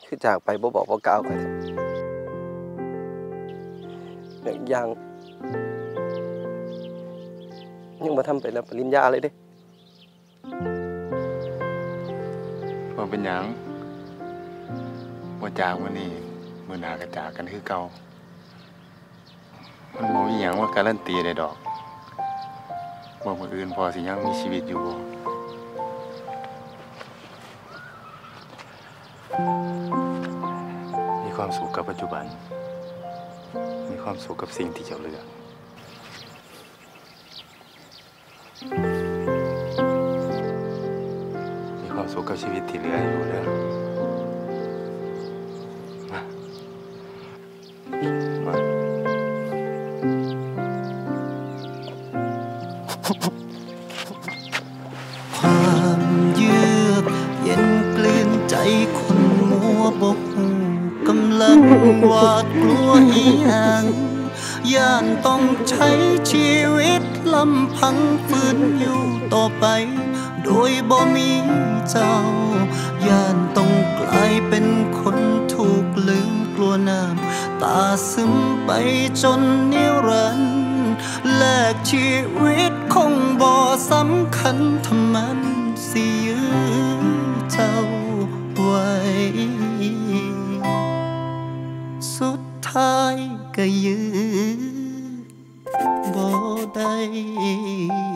คือจากไปบ่บอกบ่กล่าวกันอีกอย่างยังมาทำเป็นปริญญาเลยเด้บ่เป็นหยังว่าจากวันนี้มื้อหน้าก็จากกันคือเก่ามันบ่มีหยังว่าการันตีได้ดอกว่ามื้ออื่นพอสิยังมีชีวิตอยู่มีความสุขกับปัจจุบันมีความสุขกับสิ่งที่เจ้าเลือกมีความสุขกับชีวิตที่เหลืออยู่เด้อความเยือกเย็นกลืนใจคนมัวบกกำลังหวาดกลัวอีหยังย่านต้องใช้ชีวิตลำพังฝืนอยู่ต่อไปโดยบ่มีเจ้าย่านต้องกลายเป็นคนถูกลืมกลัวน้ำตาซึมไปจนนิรันดร์แลกชีวิตคงบ่สำคัญทำมันสิยื้อเจ้าไว้สุดท้ายก็ยื้อบ่ได้